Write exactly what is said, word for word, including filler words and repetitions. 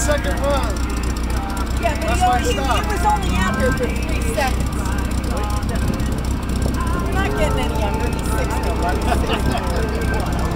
second one. Yeah, but That's he, why only, he he, he stopped. was only out there for three seconds. We're not getting any younger. He's sixty-one. He's sixty-one.